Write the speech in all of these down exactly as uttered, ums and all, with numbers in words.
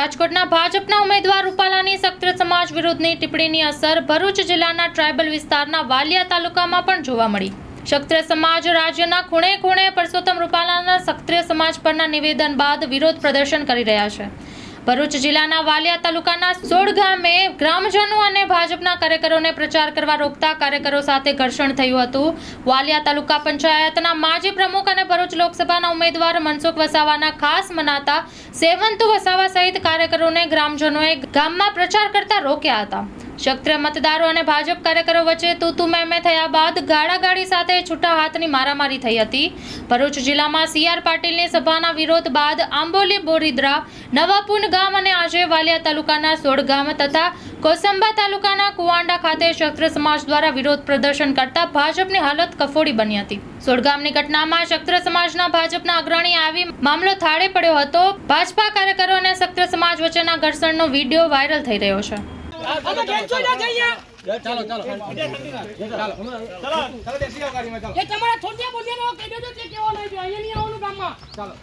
રાજકોટના ભાજપના ઉમેદવાર રૂપાલાની ક્ષત્રિય સમાજ વિરુદ્ધની ટિપ્પણીની અસર ભરૂચ જિલ્લાના ટ્રાયબલ વિસ્તારના વાલિયા તાલુકામાં પણ જોવા મળી। ક્ષત્રિય સમાજ રાજ્યના ખૂણે ખૂણે પરસોત્તમ રૂપાલાના ક્ષત્રિય સમાજ પરના નિવેદન બાદ વિરોધ પ્રદર્શન કરી રહ્યા છે। ભરૂચ જિલ્લાના વાલિયા તાલુકાના સોડ ગામે ગ્રામજનો અને ભાજપના કાર્યકરોને પ્રચાર કરવા રોકતા કાર્યકરો સાથે ઘર્ષણ થયું હતું। વાલિયા તાલુકા પંચાયતના માજી પ્રમુખ અને ભરૂચ લોકસભાના ઉમેદવાર મનસુખ વસાવાના ખાસ મનાતા સેવંતુ વસાવા સહિત કાર્યકરોને ગ્રામજનોએ ગામમાં પ્રચાર કરતા રોક્યા હતા। ક્ષત્રિય મતદારો અને ભાજપ કાર્યકરો વચ્ચે તૂતુ મેમે થયા બાદ ગાળાગાળી સાથે છૂટા હાથની મારામારી થઈ હતી। ભરૂચ જિલ્લામાં સી આર પાટીલની સભાના વિરોધ બાદ આંબોલી બોરીદ્રા નવાપુન ગામ અને આજે વાલિયા તાલુકાના સોડ ગામ તથા કોસંબા તાલુકાના કુવાંડા ખાતે ક્ષત્રિય સમાજ દ્વારા વિરોધ પ્રદર્શન કરતા ભાજપની હાલત કફોડી બની હતી। સોડ ગામની ઘટનામાં ક્ષત્રિય સમાજના ભાજપના અગ્રણી આવી મામલો થાળે પડ્યો હતો। ભાજપા કાર્યકરો અને ક્ષત્રિય સમાજ વચ્ચેના ઘર્ષણનો વિડીયો વાયરલ થઈ રહ્યો છે। ચાલો ચાલો ચાલો ચાલો ચાલો દેશી ગાડી માં ચાલો એ તમારા થોડિયા બોલિયાનો કહી દેજો કે કેવો લઈ ગયો અહીંયા ની આવવાનું ગામમાં ચાલો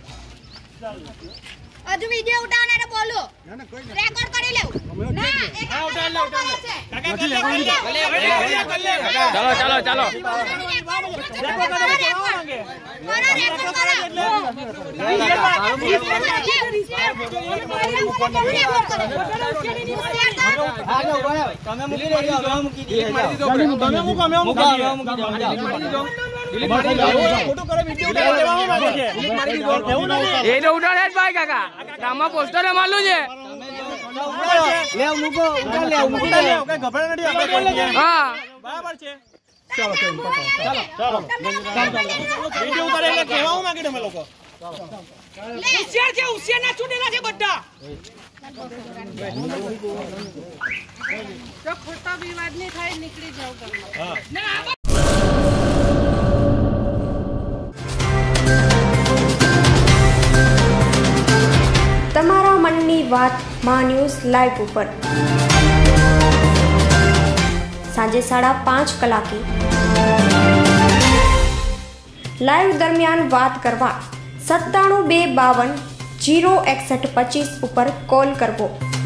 આજુ વિડિયો ઉઠાવને ને બોલો ના ના કોઈ નહીં રેકોર્ડ કરી લેવું ના એક આ ઉઠાવ લે ઉઠાવ લે કાકા કરી લે ચાલો ચાલો ચાલો તમે મૂકી દેજો અમે મૂકી દઈએ તમે મૂકો અમે મૂકી દઈએ ફોટો કરે વિડિયો ઉતાર દેવામાં માંગે છે ડિલીટ મારી દીધો એવું નહીં એ તો ઉડાડે જ ભાઈ કાકા ગામમાં પોસ્ટર મારલું છે લે મૂકો ઉતાર લે મૂકી દે કઈ ગભરા નથી આપણે હા બરાબર છે ચાલો ચાલો ચાલો વિડિયો ઉતારે એટલે કહેવા માંગે તમે લોકો હોશિયાર છે હોશિયાર ના છૂટેલા છે બધા જો ખોટા વિવાદ ની થાય નીકળી જાવ હા ના તમારા મનની વાત માં ન્યૂઝ લાઈવ ઉપર સાંજે સાડા પાંચ કલાકે લાઈવ દરમિયાન વાત કરવા સત્તાણું બે બાવન જીરો એકસઠ પચીસ ઉપર કોલ કરવો।